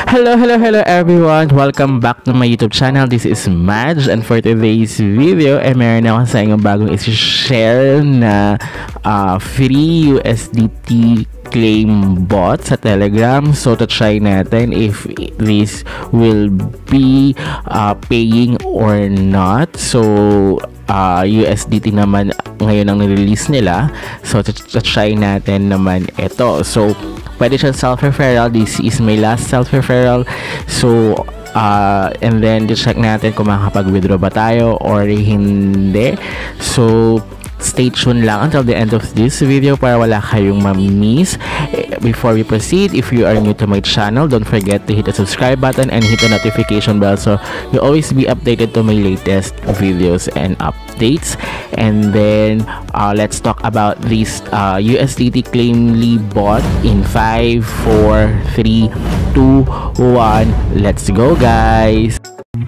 Hello everyone! Welcome back to my YouTube channel. This is Madge, and for today's video, meron ako sa inyong bagong i-share na free USDT claim bot sa Telegram. So, to try natin if this will be paying or not. So, USDT naman ngayon ang nirelease nila. So, to try natin naman ito. So, pwede siya self-referral. This is my last self-referral. So, and then, check natin kung makakapag-withdraw ba tayo or hindi. So, stay tuned lang until the end of this video para wala kayong ma-miss. Before we proceed, if you are new to my channel, don't forget to hit the subscribe button and hit the notification bell so you'll always be updated to my latest videos and updates. And then, let's talk about this USDT Claimly bot in 5, 4, 3, 2, 1. Let's go, guys!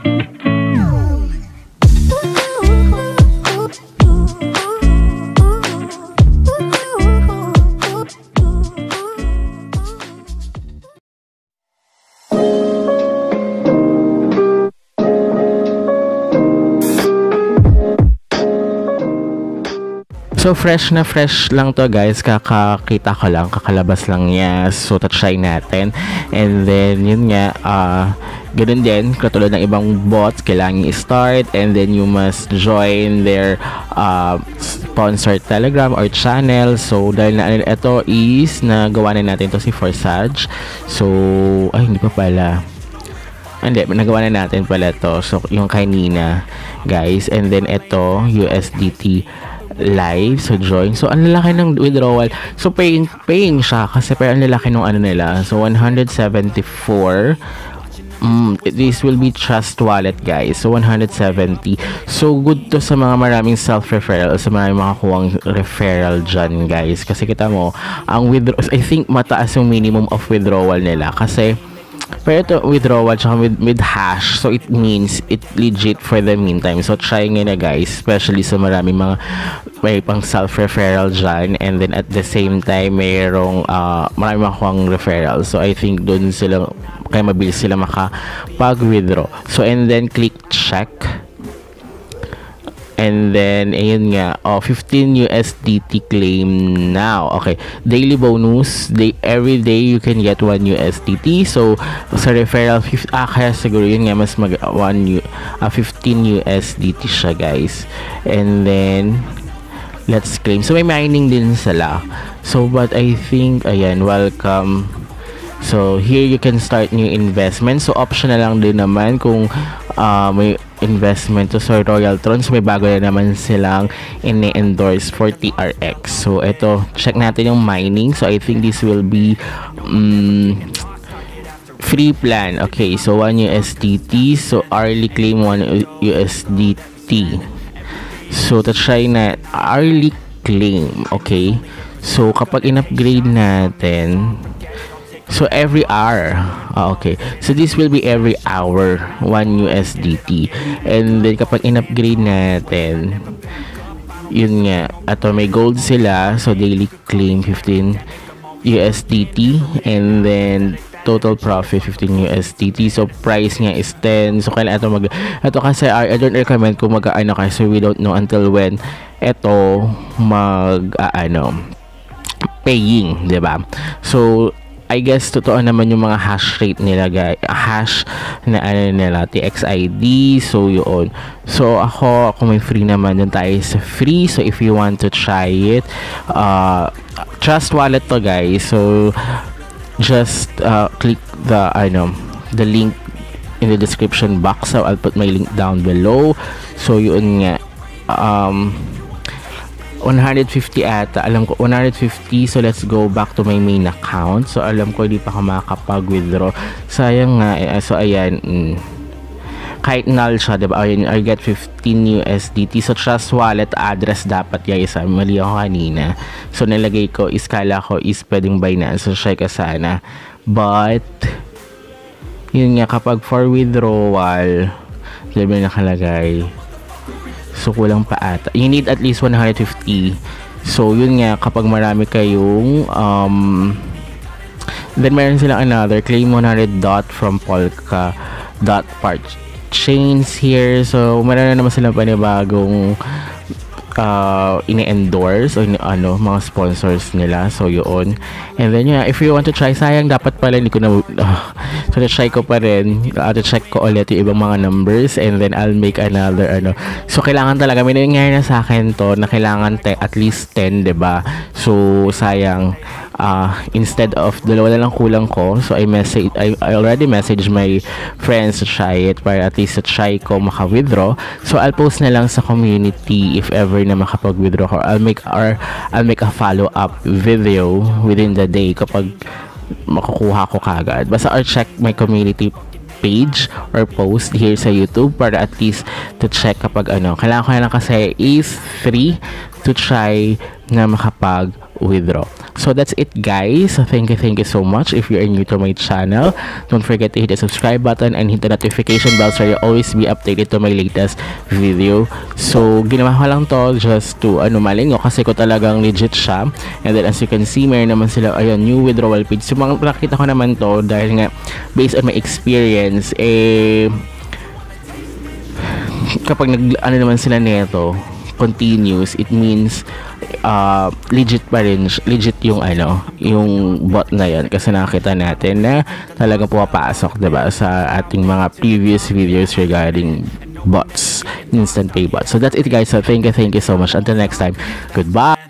So, fresh lang to, guys. Kakakita ko lang, kakalabas lang niya. So, try natin. And then, yun nga, ganun din, katulad ng ibang bots, kailangan i-start. And then, you must join their sponsored Telegram or channel. So, dahil na ito is, nagawa na natin to si Forsage. So, ay, hindi pa pala. Hindi, nagawa na natin pala to. So, yung kanina, guys. And then, ito, USDT live, so join. So ang lalaki ng withdrawal, so paying siya kasi pero ang lalaki ng ano nila, so 174. This will be Trust Wallet, guys. So 170. So good to sa mga maraming self-referral, sa maraming makakuhang referral dyan, guys, kasi kita mo ang withdraw, I think mataas yung minimum of withdrawal nila kasi pero ito withdrawal tsaka with hash, so it means it legit for the meantime. So try nga na, guys, especially sa maraming mga may pang self-referral dyan, and then at the same time mayroong maraming makuhang referral. So I think dun sila kaya mabilis sila makapag-withdraw. So and then click check. And then, ayun nga, 15 USDT claim now. Okay, daily bonus. Every day you can get 1 USDT. So, sa referral, kaya siguro yun nga, mas 15 USDT siya, guys. And then, let's claim. So, may mining din sila. So, but I think, ayan, welcome. So, here you can start new investment. So, optional lang din naman kung may investment to sa Royal Tron. So, may bago na naman silang ini-endorse for TRX. So, ito, check natin yung mining. So, I think this will be free plan. Okay, so 1 USDT. So, hourly claim 1 USDT. So, to try na hourly claim. Okay. So, kapag in-upgrade natin, so every hour, okay, so this will be every hour 1 USDT. And then kapag in-upgrade natin, yun nga, ato may gold sila, so daily claim 15 USDT, and then total profit 15 USDT. So price nga is 10. So kailangan ito kasi I don't recommend kung mag-ano kasi we don't know until when ito paying, 'di ba? So I guess totoo naman yung mga hash rate nila, guys. Hash na nila, TXID. So yun. So ako may free naman, dun tayo sa free. So if you want to try it, Trust Wallet to, guys. So just click the link in the description box. So I'll put my link down below. So yun nga, 150 ata, alam ko 150. So let's go back to my main account. So alam ko hindi pa ako makakapag-withdraw, sayang nga. So ayan, kahit null siya, diba? Ayan, I get 15 USDT. So Trust Wallet address dapat, guys, mali ako kanina. So nilagay ko is, kala ko is pwedeng Binance. So try ka sana, but yun nga, kapag for withdrawal, diba nakalagay, so kulang pa ata. You need at least 150. So yun nga, kapag marami kayong Then meron silang another claim 100 dot from Polka dot part chains here. So meron na naman silang panibagong ini-endorse o mga sponsors nila. So yun. And then yeah, if you want to try, sayang dapat pala hindi ko na so na-try ko pa rin. To-check ko ulit yung ibang mga numbers and then I'll make another So kailangan talaga, may nangyayari na sa akin to na kailangan at least 10, diba? So sayang, instead of dalawa na lang kulang ko, so I already messaged my friends to try it para at least to try ko maka-withdraw. So I'll post na lang sa community if ever na makapag-withdraw ko. I'll make a follow-up video within the day kapag makukuha ko kagad. Basta I'll check my community page or post here sa YouTube para at least to check kapag kailangan ko na lang kasi is free to try na makapag-withdraw. So that's it, guys. So thank you so much. If you are new to my channel, don't forget to hit the subscribe button and hit the notification bell so you'll always be updated to my latest video. So ginawa ko lang to just to malingo kasi ko talagang legit siya. And then as you can see, meron naman sila new withdrawal page. So nakita ko naman to dahil nga based on my experience, kapag naman sila nito continuous, it means legit pa rin, legit yung yung bot na yan kasi nakita natin na talagang pumapasok, diba, sa ating mga previous videos regarding bots, instant pay bots. So that's it, guys. So thank you so much. Until next time, goodbye.